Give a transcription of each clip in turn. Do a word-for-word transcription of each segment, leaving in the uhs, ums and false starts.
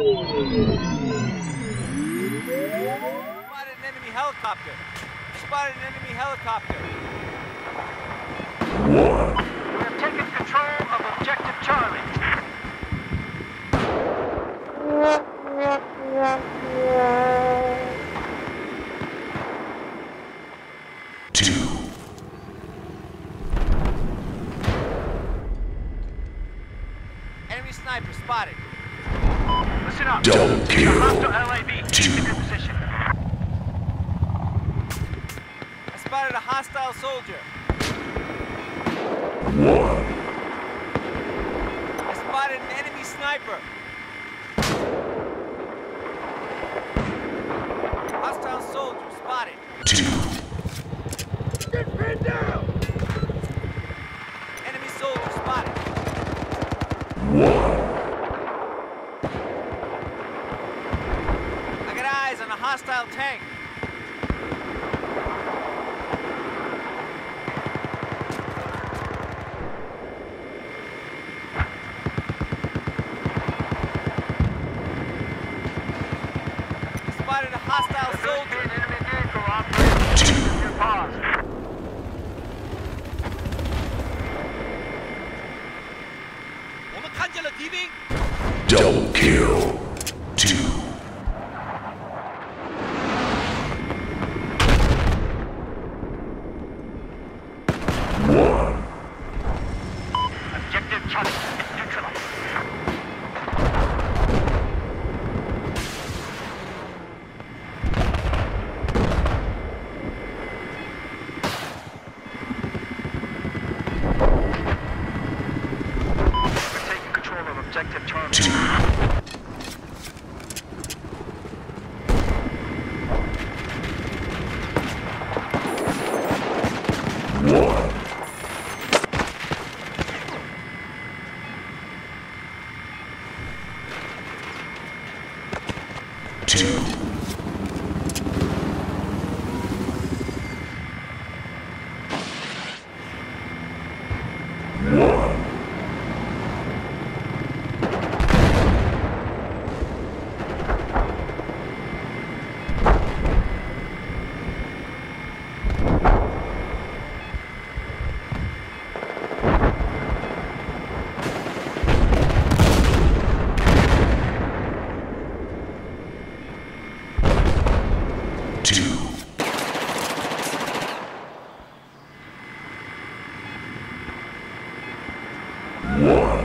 Spotted an enemy helicopter. Spotted an enemy helicopter. One. We have taken control of Objective Charlie. Two. Enemy sniper spotted. Listen up. Double kill. Hostile L A V. Two. Keep your position. I spotted a hostile soldier. One. I spotted an enemy sniper. Hostile soldier spotted. Two. Get pinned down! Enemy soldier spotted. One. I got eyes on a hostile tank. Spotted a hostile soldier. An enemy vehicle operating. Your pause. Double kill. Two. One. Objective Charlie is neutralized. We're taking control of Objective Charlie. Two. One. Two. One. Two. One.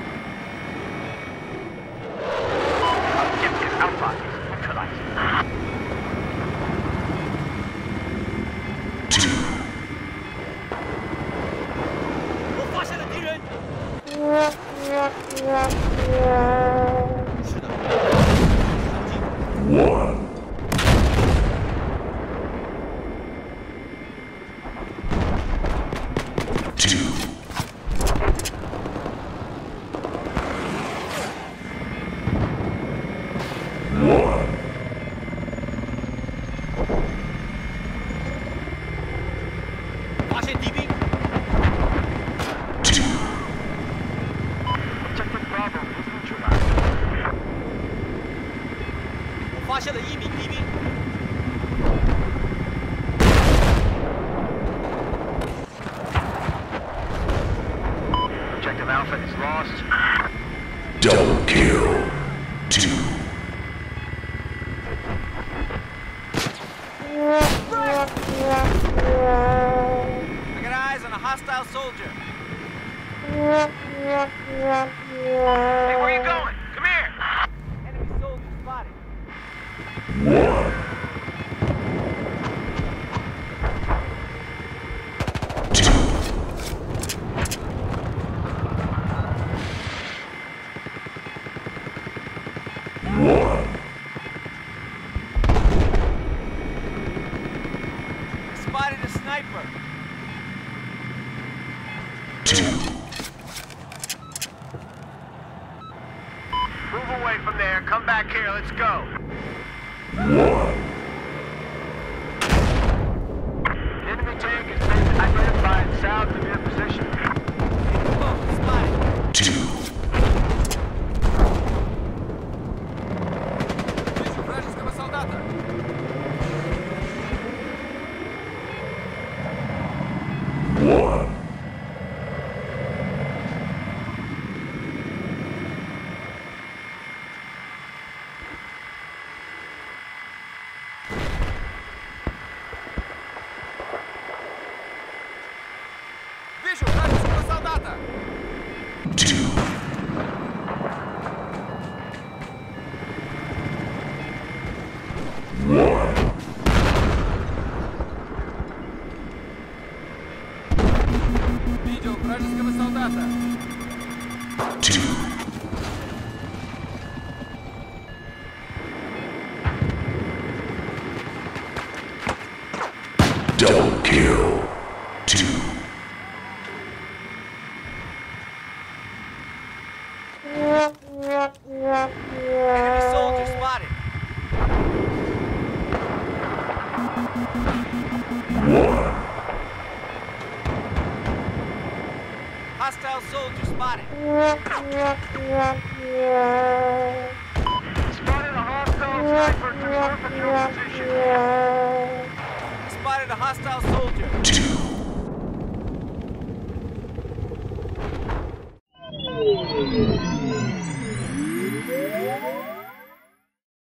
Objective Alpha is neutralized. Two. 我发现了敌人。是的。 One. Two. One. Two. Objective Bravo is neutralized. 我发现了一名敌兵。 Objective Alpha is lost. Double kill. Two. I got eyes on a hostile soldier. Hey, where you going? Come here. Enemy soldier spotted. One. Two. One. I spotted a sniper. Two. Move away from there. Come back here. Let's go. One. The enemy tank has been identified south of your position. Oh, spotted. Two. spotted.